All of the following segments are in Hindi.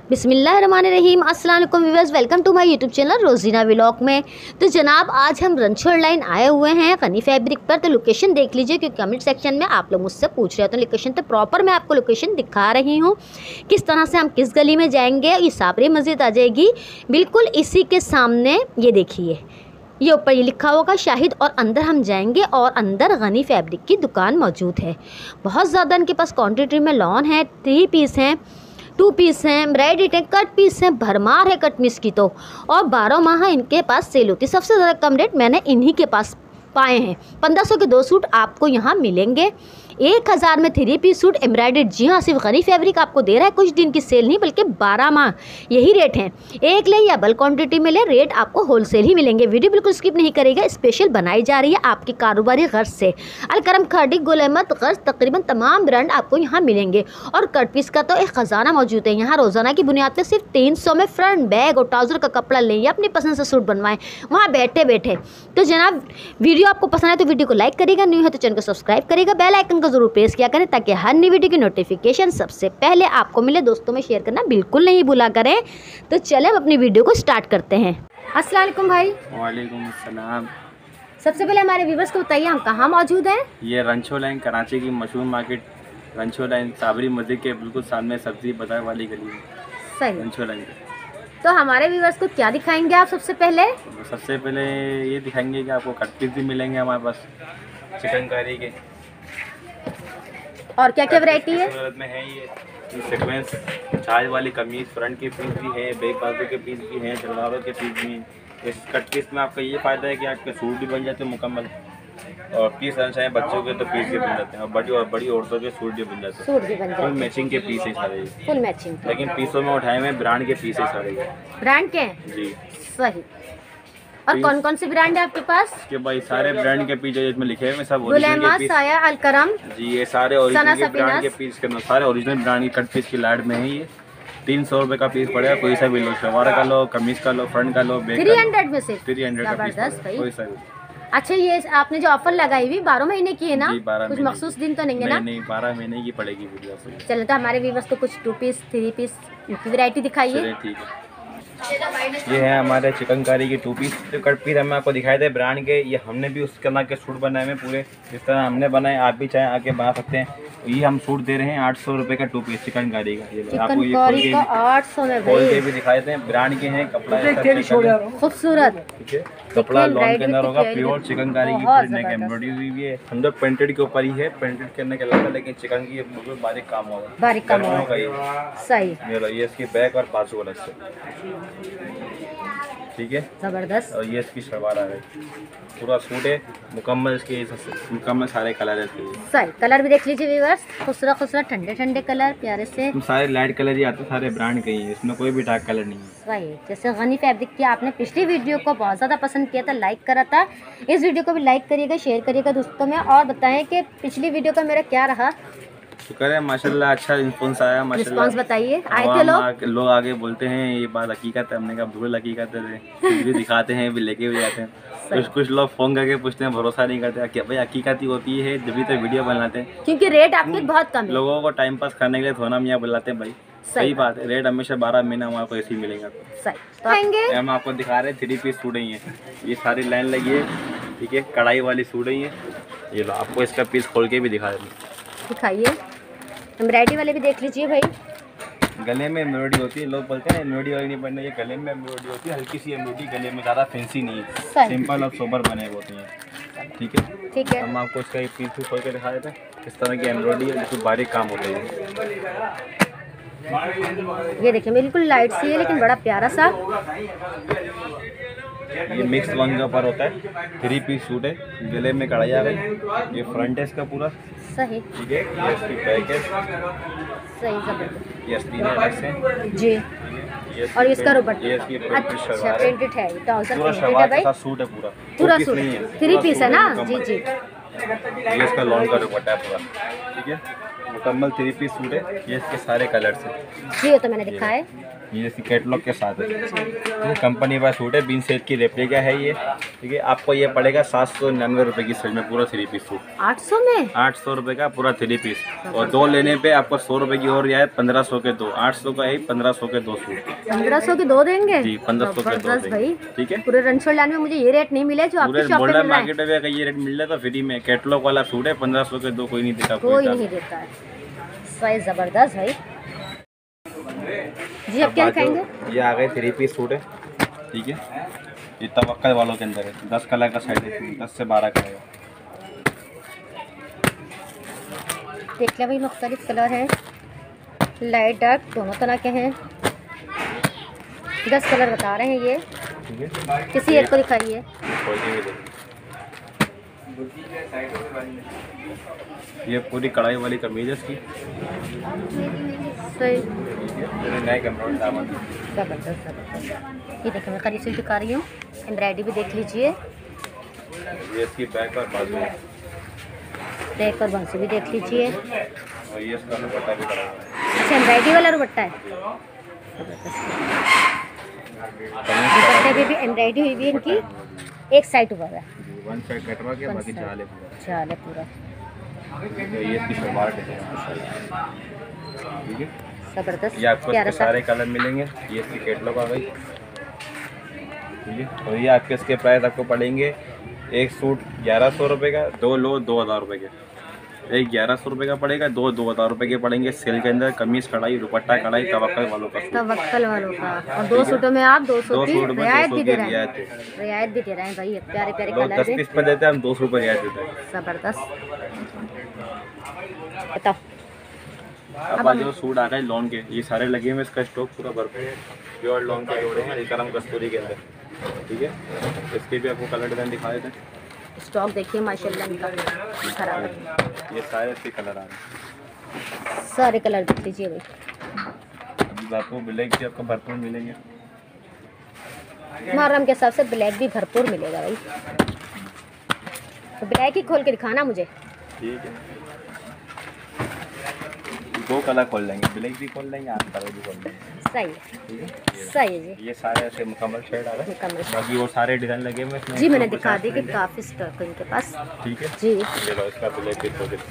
बिस्मिल्लाहिर्रहमानिर्रहीम। अस्सलाम वालेकुम viewers, welcome to my YouTube channel Rozina vlog में। तो जनाब आज हम रणछोड़ लाइन आए हुए हैं गनी फैब्रिक पर। तो लोकेशन देख लीजिए क्योंकि कमेंट सेक्शन में आप लोग मुझसे पूछ रहे हो, तो लोकेशन तो प्रॉपर मैं आपको लोकेशन दिखा रही हूँ किस तरह से हम किस गली में जाएंगे। ये साबरी मस्जिद आ जाएगी बिल्कुल इसी के सामने। ये देखिए ये ऊपर ये लिखा होगा शाहिद, और अंदर हम जाएंगे और अंदर गनी फैब्रिक की दुकान मौजूद है। बहुत ज़्यादा इनके पास क्वांटिटी में लॉन है, 3 पीस हैं, 2 पीस हैं, एम्ब्रॉयडरी है, कट पीस हैं, भरमार है कट पीस की तो। और 12 माह इनके पास सेल होती है। सबसे ज़्यादा कम रेट मैंने इन्हीं के पास पाए हैं। 1500 के 2 सूट आपको यहाँ मिलेंगे। 1000 में 3 पीस सूट एम्ब्रॉयडर्ड। जी हाँ, सिर्फ गनी फैब्रिक आपको दे रहा है कुछ दिन की सेल नहीं बल्कि 12 माह यही रेट हैं। एक ले या बल्क क्वांटिटी में ले, रेट आपको होलसेल ही मिलेंगे। वीडियो बिल्कुल स्किप नहीं करेगा, स्पेशल बनाई जा रही है आपकी कारोबारी गर्ज से। अलकरम, खाड़ी, गुल अहमद गर्ज, तकरीबन तमाम ब्रांड आपको यहाँ मिलेंगे। और कट पीस का तो एक ख़जाना मौजूद है यहाँ। रोज़ाना की बुनियाद पर सिर्फ 300 में फ्रंट बैग और ट्राउज़र का कपड़ा लें या अपनी पसंद से सूट बनवाएं वहाँ बैठे बैठे। तो जनाब वीडियो आपको पसंद है तो वीडियो को लाइक करेगा, न्यू है तो चैनल को सब्सक्राइब करेगा, बेल आइकन को जरूर प्रेस किया करें ताकि हर नई वीडियो की नोटिफिकेशन सबसे पहले आपको मिले। दोस्तों में शेयर करना बिल्कुल नहीं भूला करें। तो चले हम अपनी वीडियो को स्टार्ट करते हैं। अस्सलाम वालेकुम भाई। वालेकुम अस्सलाम। सबसे पहले हमारे व्यूवर्स को बताइए हम कहाँ मौजूद हैं। ये रणछोड़ लाइन कराची की मशहूर मार्केट रणछोड़ लाइन साबरी मस्जिद के बिल्कुल सामने सब्जी बाजार वाली गली है। सही। रणछोड़ लाइन। तो हमारे व्यूवर्स को क्या दिखाएंगे आप सबसे पहले? सबसे पहले ये दिखाएंगे कि आपको कट पीस भी मिलेंगे हमारे पास चिकनकारी के। और क्या क्या वैरायटी है? सूरत में है ये सीक्वेंस चार्ज वाली कमीज, फ्रंट के पीस भी है, बैक बाजू के पीस भी हैं, सलवारों के पीस भी हैं। इस कट पीस में आपका ये फ़ायदा है कि आपके सूट भी बन जाते हैं मुकम्मल, और पीस चाहे बच्चों के तो पीस भी बन जाते हैं, और बड़ी औरतों के सूट भी बन जाते हैं। सूट भी बन जाते हैं। फुल मैचिंग के पीस है सारे, फुल मैचिंग। लेकिन पीसों में उठाए हुए ब्रांड के पीस है सारे। ब्रांड के हैं? जी सही। और कौन कौन से ब्रांड है आपके पास? के भाई सारे ब्रांड के पीस इसमें लिखे हुए सब गुल ओरिजिनल के अहमद, पीस। साया, अलकरम। जी ये सारे ओरिजिनल के ब्रांड के सफीनास। पीस के अंदर सारे ओरिजिनल ब्रांड की कट पीस की लाइट में है। ये 300 रुपये का पीस पड़ेगा। कोई सा भी लो, शलवार का लो, कमीज का लो, फ्रंट का लो, बैक का लो। 300 में से 300 का पीस जबरदस्त भाई। कोई सा भी। अच्छा, ये आपने जो ऑफर लगाई हुई 12 महीने की है ना? जी 12 कुछ महीने मखसूस दिन तो नहीं है ना? नहीं 12 महीने की पड़ेगी वीडियो से। चलो तो हमारे व्यूवर्स को कुछ 2 पीस 3 पीस की वैरायटी दिखाइए। चलिए ठीक है। ये है हमारे चिकनकारी की 2 पीस। जो कट पीस हमें आपको दिखाए थे ब्रांड के, ये हमने भी उसके अंदर के सूट बनाए हैं पूरे इस तरह हमने बनाए। आप भी चाहे आके बना सकते हैं। ये हम सूट दे रहे हैं 800 रुपये का 2 पीस चिकनकारी का। ये आपको ये खोल के 800 में खोल के भाई भी दिखाए थे। ब्रांड के हैं, कपड़ा खूबसूरत। ठीक है, कपड़ा लॉन के अंदर होगा, प्योर चिकनकारी की पूरी नेक एम्ब्रॉयडरी हुई है। अंदर प्रिंटेड के ऊपर ही है, प्रिंटेड करने के अलग है, लेकिन चिकन की बिल्कुल बारीक काम होगा, बारीक काम होगा। सही। ये इसकी बैक और बाजू अलग से, ठीक है, जबरदस्त। और ये इसकी शलवार आ गई। पूरा सूट है मुकम्मल, इसके मुकम्मल सारे कलर है इसके। सही। कलर भी देख लीजिए व्यूअर्स, खूबसूरत खूबसूरत ठंडे ठंडे कलर प्यारे से। सारे लाइट कलर ही आते हैं, सारे ब्रांड के ही हैं, इसमें कोई भी डार्क कलर नहीं है। सही। जैसे गनी फैब्रिक की आपने पिछली वीडियो को बहुत ज़्यादा पसंद किया था, लाइक करा था, इस वीडियो को भी लाइक करिएगा, शेयर करिएगा दोस्तों में। और बताएं कि पिछली वीडियो का मेरा क्या रहा? शुक्र है माशाल्लाह, अच्छा रिस्पॉन्स आया माशाल्लाह। रिस्पॉन्स बताइए। आए थे लोग आगे बोलते हैं ये बात हकीकत है। हमने कहा धूल हकीकत है, कुछ भी दिखाते हैं भी लेके भी जाते हैं। कुछ लोग फ़ोन करके पूछते हैं, भरोसा नहीं करते कि भाई हकीकत ही होती है, जब भी तो वीडियो बनाते हैं क्योंकि रेट आपके बहुत कम है। लोगों को टाइम पास करने के लिए थोड़ा मियाँ बुलाते हैं भाई। सही बात है, रेट हमेशा 12 महीना हमारे को ऐसे ही मिलेगा। सही। तो आएंगे हम आपको दिखा रहे हैं 3 पीस सूट ही हैं। ये सारी लाइन लगी है, ठीक है, कढ़ाई वाली सूट ही है। ये लो आपको इसका पीस खोल के भी दिखा दें। दिखाइए। एम्ब्रॉयडरी वाले भी देख लीजिए भाई। गले में एम्ब्रॉयडरी होती है, लोग बोलते हैं एम्ब्रॉयडरी वाली नहीं बनना, ये गले में एम्ब्रॉयडरी होती है, हल्की सी एम्ब्रॉयडरी गले में, ज़्यादा फैंसी नहीं है, सिंपल और सोबर बने होते हैं। ठीक है, ठीक है। हम आपको इसका एक पीस भी खोल के दिखा देते हैं। इस तरह की एम्ब्रॉयडरी है जिसमें बारीक काम होते हैं। ये देखिए बिल्कुल लाइट सी है लेकिन बड़ा प्यारा सा। ये मिक्स वन के ऊपर होता है, 3 पीस सूट है, गले में कढ़ाई आ गई। ये फ्रंट है इसका पूरा। सही। ठीक है, ये इसकी बैक है। सही। जबरदस्त। ये अस्तीन है जी। और इसका रुपट्टा। ये इसकी अच्छा प्रिंटेड है, ट्राउजर पूरा प्रिंटेड है भाई। सूट है पूरा। पूरा सूट नहीं है, 3 पीस है ना? जी जी। ये इसका लॉन्ग का दुपट्टा है पूरा। ठीक है, मुकम्मल 3 पीस सूट है। ये इसके सारे कलर्स हैं जी, वो तो मैंने दिखा है। ये इसकी कैटलॉग के साथ है। ये कंपनी का सूट है, बीन सेट की रेप्लिका है ये। ठीक है, आपको ये पड़ेगा 799 रुपये की सेट में पूरा 3 पीस सूट। 800 में 800 रुपये का पूरा 3 पीस, और 2 लेने पे आपको 100 रुपये की और रियायत, 1500 के 2, 800 का 1, 1500 के 2 सूट। 1500 के 2 देंगे जी, 1500 के 2 भाई। ठीक है, पूरे रणछोड़ लाइन में मुझे ये रेट नहीं मिले जो आपकी शॉप पे मिल रहा है। मार्केट में अगर ये रेट मिल जाए तो फ्री में। कैटलॉग वाला सूट है, 1500 के 2 कोई नहीं देता, कोई नहीं देता है। सही जबरदस्त भाई जी। अब क्या दिखाएंगे? ये आ गए 3 पीस सूट है। ठीक है, ये तवक्कल वालों के अंदर है। 10 कलर का सेट है, 10 से 12 कलर। देख लिया भाई, मुख्तलिफ कलर हैं, लाइट डार्क दोनों तरह के हैं। 10 कलर बता रहे हैं ये। ठीक है, किसी एक को दिखाइए। ये पूरी कढ़ाई वाली कमीज है इसकी। सही जबरदस्त। जबरदस्त। ये देखिए, मैं करीब से दिखा रही हूँ। एम्ब्रॉयडरी भी देख लीजिए। ये इसकी बैक और बाजू है। बैक और बाजू भी देख लीजिए। और ये इसका दुपट्टा भी करा हुआ है। अच्छा, एम्ब्रॉयडरी वाला दुपट्टा है। दुपट्टे पे भी एम्ब्रॉयडरी हुई भी इनकी, एक साइड हुआ है। वन साइड कटवा के बाकी जाल है पूरा। जाल है पूरा। ये इसकी सलवार डिजाइन है। ठीक है, जबरदस्त। ये आपको इसके सारे कलर मिलेंगे। ये इसकी कैटलॉग आ गई। ठीक है, और ये आपके इसके प्राइस आपको पड़ेंगे, एक सूट 1100 रुपये का, 2 लो 2000 रुपये के। एक 1100 रुपये का पड़ेगा, 2 2000 रुपये के पड़ेंगे। सेल के अंदर कमीज कढ़ाई, दुपट्टा कढ़ाई, तवक्कल वालों का सूट। तवक्कल वालों का। और 2 सूटों में आप 200 की रियायत भी दे रहे हैं। रियायत रियायत भी दे रहे हैं भाई। प्यारे प्यारे लोग कलर 10 पीस पर देते हैं, हम 200 रुपये रियायत देते हैं। जबरदस्त। बताओ। अब आज जो सूट आ गए लॉन के, ये सारे लगे हुए, इसका स्टॉक पूरा भरपूर है। प्योर लॉन के जोड़े हैं अलकरम कस्तूरी के अंदर। ठीक है, इसके भी आपको कलर डिजाइन दिखा देते हैं। स्टॉक देखिए माशाल्लाह इनका खराब है। ये सारे इसके कलर आ रहे हैं। सारे कलर देख लीजिए भाई। अभी आपको ब्लैक भी आपको भरपूर मिलेंगे। मुहर्रम के हिसाब से ब्लैक भी भरपूर मिलेगा भाई। तो ब्लैक ही खोल के दिखाना मुझे। ठीक है, 2 कलर खोल लेंगे, ब्लैक भी खोल लेंगे, आप कलर भी खोल लेंगे। सही है, ठीक है, सही है जी। ये सारे ऐसे मुकम्मल शेड आ रहे हैं। मुकम्मल। बाकी वो सारे डिजाइन लगे हुए इसमें। जी, मैंने दिखा दी कि काफ़ी स्टॉक है इनके पास। ठीक है जी। ये लो, इसका ब्लैक भी खोल के।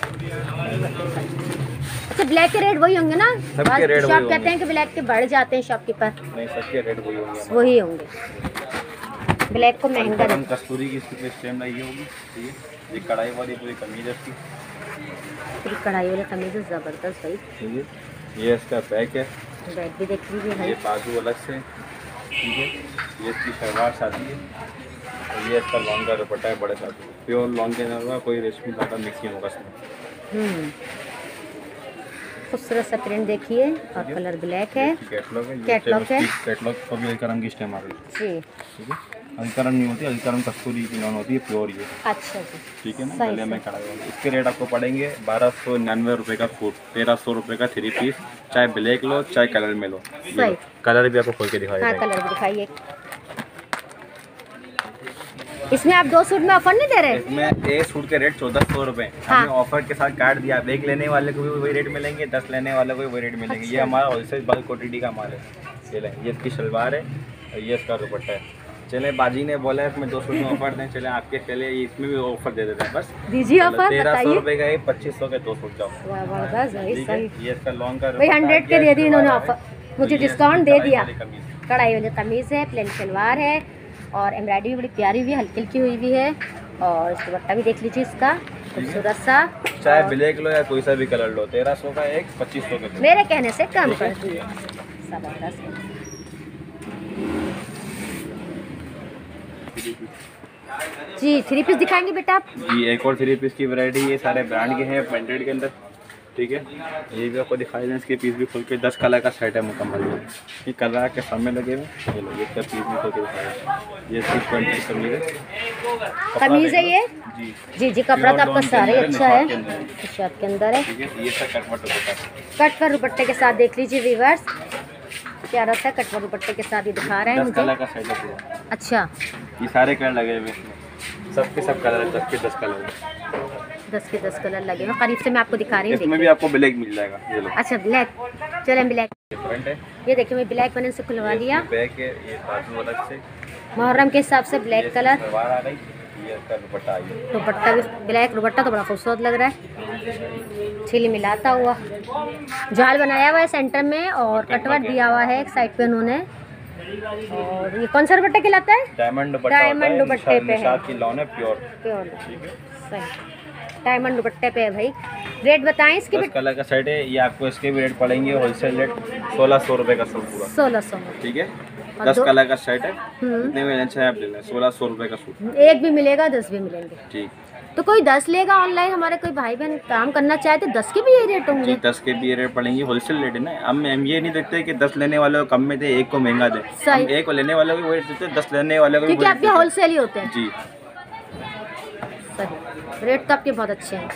अच्छा, ब्लैक के रेट वही होंगे ना? सबके रेट शॉप कहते हैं कि ब्लैक के बढ़ जाते हैं शॉपकीपर। नहीं, सबके रेट वही होंगे। वही होंगे। ब्लैक को महंगा हम कस्तूरी की इसकी स्टेम लगी होगी। ठीक है, ये कढ़ाई वाली पूरी कमीज है इसकी। पूरी कढ़ाई वाली कमीज है, जबरदस्त भाई। ठीक है, ये इसका बैक है। बैक भी देख लीजिए भाई। ये बाजू अलग से। ठीक है, ये इसकी सलवार शादी है। और ये इसका लॉन्ग का दुपट्टा है, बड़े साथ प्योर लॉन्ग के अंदर कोई रेशमी धागा मिक्सिंग होगा इसमें। खूबसूरत सा प्रिंट देखिए, और कलर ब्लैक है। कैटलॉग है। कैटलॉग है। कैटलॉग पर भी अलकरम की स्टेम आ रही है। जी। ठीक है, अलकरम नहीं होती, अलकरम कस्तूरी की लॉन होती है, प्योर ये। अच्छा जी। ठीक है ना, गले में कढ़ाई वाली। इसके रेट आपको पड़ेंगे 1299 रुपये का सूट, 1300 रुपये का 3 पीस, चाहे ब्लैक लो चाहे कलर में लो। सही। कलर भी आपको खोल के दिखाया हाँ, जाएगा। कलर भी दिखाइए। इसमें आप 2 सूट में ऑफर नहीं दे रहे? इसमें एक सूट के रेट 1400 रुपये। हाँ। हमने ऑफर के साथ काट दिया। एक लेने वाले को भी वही रेट मिलेंगे, 10 लेने वाले को भी वही रेट मिलेंगे। अच्छा। ये हमारा होलसेल बल्क क्वांटिटी का माल है। ये लें, ये इसकी शलवार है और ये इसका दुपट्टा है। चले, बाजी ने बोला है इसमें 2 सूट में ऑफर दें, चले आपके चले इसमें भी ऑफर दे देते हैं। बस दीजिए ऑफर, 1300 रुपये का 2500 के 2 सूट जाओ। जबरदस्त भाई। ठीक है, सही ये इसका लॉन्ग का भाई, 100 के दे दी इन्होंने ऑफर, मुझे डिस्काउंट दे दिया। कमीज। कढ़ाई वाली कमीज़ है, प्लेन सलवार है, और एम्ब्रॉयडरी बड़ी प्यारी हुई है, हल्की हल्की हुई भी है। और इसका दुपट्टा भी देख लीजिए इसका, खूबसूरत सा। चाहे ब्लैक लो या कोई सा भी कलर लो, 1300 का एक, 2500 के 2। मेरे कहने से कम कर दिए। जबरदस्त। जी, 3 पीस दिखाएंगे बेटा आप? जी, एक और 3 पीस की वैरायटी, ये सारे ब्रांड के हैं, ब्रांडेड के अंदर। ठीक है, ये भी आपको दिखाई दें। इसके पीस भी खोल के 10 कलर का सेट है मुकम्मल। ये कलर के सामने लगे हुए। ये लो, इसका पीस भी खोल के दिखाया। ये इसकी 20 कमीज है। कमीज है ये? जी जी जी, कपड़ा तो आपका सारे अच्छा है, शर्ट के अंदर है। ठीक है, ये सब कटवर्ट दुपट्टा। कट पर दुपट्टे के साथ देख लीजिए व्यूअर्स, प्यारा सा कट पर दुपट्टे के साथ ही दिखा रहे हैं 10 मुझे। कलर का सेट है पूरा। अच्छा, ये सारे कलर लगे हुए इसमें, सबके सब कलर है, 10 के 10 कलर है। 10 के 10 कलर लगे हुए, करीब से मैं आपको दिखा रही हूँ। इसमें भी आपको ब्लैक मिल जाएगा, ये लो। अच्छा ब्लैक, चलें ब्लैक। फ्रंट है, ये देखिए मैं ब्लैक मैंने से खुलवा लिया, बैक है, ये बाजू अलग से मुहर्रम के हिसाब से ब्लैक कलर। सलवार आ गई, ये इसका दुपट्टा आ गया। दुपट्टा भी ब्लैक, दुपट्टा तो बड़ा खूबसूरत लग रहा है, छिली मिलाता हुआ, जाल बनाया हुआ है सेंटर में और कटवर्क दिया हुआ है एक साइड पे उन्होंने। और ये कौन सा दुपट्टा कहलाता है? डायमंड दुपट्टा, डायमंड दुपट्टे पे है, निशात की लॉन है, प्योर प्योर, ठीक है, सही डायमंड दुपट्टे पे है भाई। रेट बताएं इसके? 10 कलर का सेट है ये, आपको इसके भी रेट पड़ेंगे होलसेल रेट 1600 रुपये का सूट पूरा, 1600 में, ठीक है। और 10 दो- कलर का सेट है, इतने में अच्छा है, आप ले लें 1600 रुपये का सूट, एक भी मिलेगा 10 भी मिलेंगे। ठीक। तो कोई 10 लेगा ऑनलाइन, हमारे कोई भाई बहन काम करना चाहे तो 10 के भी यही रेट होंगे? जी 10 के भी रेट पड़ेंगे, होलसेल रेट है ना। हम ये नहीं देखते कि 10 लेने वाले को कम में दे, एक को महंगा दे। सही। हम एक को लेने वाले को वही देते हैं, 10 लेने वाले को भी क्योंकि वही आपके देते हैं। होलसेल ही होते हैं। जी सही, रेट तो आपके बहुत अच्छे हैं।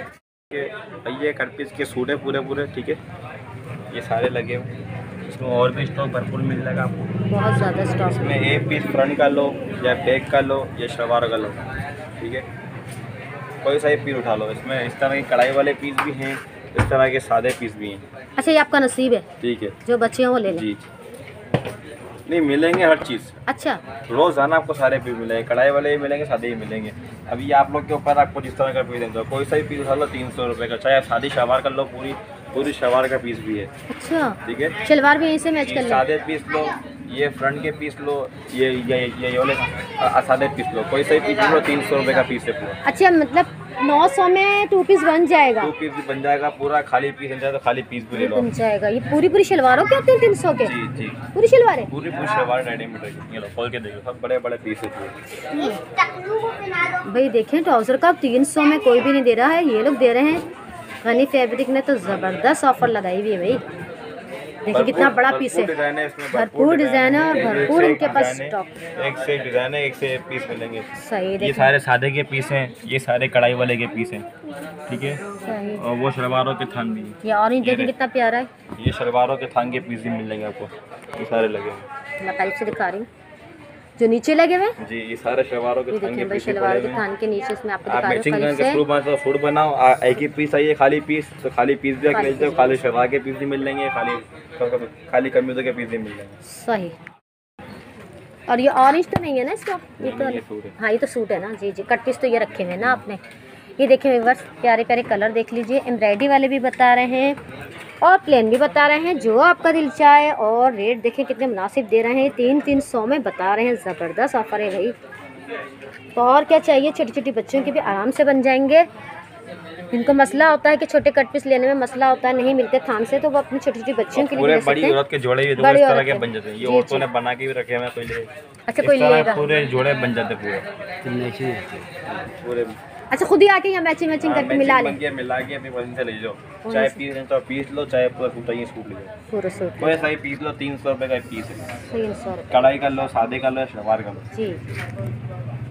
ये कट पीस के सूट है पूरे पूरे, ठीक है, ये सारे लगे हुए, इसमें और भी स्टॉक भरपूर मिल जाएगा आपको। बहुत ज़्यादा स्टॉक इसमें एक पीस फ्रंट का लो या बैक का लो या शलवार का लो, ठीक है, कोई सा ही पीस उठा लो। इसमें इस तरह के कढ़ाई वाले पीस भी हैं, इस तरह के सादे पीस भी हैं। अच्छा, ये आपका नसीब है, ठीक है, जो बच्चे हैं वो ले लें। जी नहीं मिलेंगे हर चीज़, अच्छा, रोज़ाना आपको सारे पीस मिलेंगे, कढ़ाई वाले भी मिलेंगे, सादे ही मिलेंगे। अभी आप लोग के ऊपर आपको जिस तरह का पीस देंगे, कोई सा ही पीस उठा लो 300 रुपये का, चाहे सादी शलवार कर लो, पूरी शलवार का पीस भी है, अच्छा, ठीक है। शलवार भी यहीं से मैच कर लें। सादे पीस लो, ये फ्रंट के पीस लो, ये वाले सादे पीस लो, कोई सा ही पीस लो 300 रुपये का पीस है पूरा। अच्छा, मतलब 900 में 2 पीस बन जाएगा? 2 पीस भी बन जाएगा पूरा, खाली पीस बन जाएगा तो खाली पीस भी ले लो। बन जाएगा। ये पूरी शलवारों के होते हैं 300 के? जी जी, पूरी शलवार है? पूरी शलवार रेडीमेड है, ये लो खोल के देखो, सब बड़े बड़े पीस है पूरे। भाई देखें, ट्राउजर का 300 में कोई भी नहीं दे रहा है, ये लोग दे रहे हैं। गनी फैब्रिक ने तो ज़बरदस्त ऑफर लगाई हुई है भाई। देखिए कितना बड़ा पीस है, भरपूर डिज़ाइन है और भरपूर इनके पास स्टॉक। एक से डिज़ाइन है, एक से पीस मिलेंगे। सही, ये देखिए सारे सादे के पीस हैं, ये सारे कढ़ाई वाले के पीस हैं, ठीक है। सही। और वो शलवारों के थान भी हैं। ये ऑरेंज देखिए कितना प्यारा है, ये शलवारों के थान के पीस भी मिल जाएंगे आपको, ये सारे लगे हुए। मैं करीब से दिखा रही हूँ जो नीचे लगे हुए हैं। जी ये सारे शलवारों के ये थान के देखिए भाई, पीस शलवार के थान के नीचे इसमें आपको आप दिखा रही मैचिंग हूँ करके करीब सूट बनाओ, सूट बनाओ, एक ही पीस चाहिए खाली पीस, तो खाली पीस भी मिल जाए, खाली शलवार के पीस भी मिल जाएंगे, खाली कमीजों के पीस भी मिल जाएंगे। से। सही। और ये ऑरेंज तो नहीं है ना इसका? ये तो ये सूट है। हाँ, ये तो सूट है ना। जी जी, कट पीस तो ये रखे हुए हैं ना आपने। ये देखिए व्यूअर्स, प्यारे प्यारे कलर देख लीजिए, एम्ब्रॉयडरी वाले भी बता रहे हैं और प्लेन भी बता रहे हैं, जो आपका दिल चाहे। और रेट देखें कितने मुनासिब दे रहे हैं, 300 में बता रहे हैं। ज़बरदस्त ऑफर है भाई। तो और क्या चाहिए, छोटी छोटी बच्चों के भी आराम से बन जाएंगे। जिनको मसला होता है कि छोटे कट पीस लेने में मसला होता है, नहीं मिलते थान से, तो वो अपनी छोटी छोटी बच्चियों के लिए पूरे ले सकते बड़ी हैं। औरत के जोड़े भी बड़ी इस तरह औरत के के। बन जाते हैं, ये जी, औरतों जी। ने बना के भी रखे हैं पहले। अच्छा, इस कोई तरह लेगा? पूरे जोड़े बन जाते पूरे पूरे। अच्छा, खुद ही आके यहाँ मैचिंग करके मिला ले। मिला के अपनी पसंद से ले जाओ, चाहे पीस लें तो पीस लो, चाहे पूरा सूट चाहिए सूट ले जाओ, पूरा सूट कोई सा ही पीस लो, 300 रुपये का पीस है। 300 रुपये। कढ़ाई का लो, सादे का लो, शलवार का लो। जी,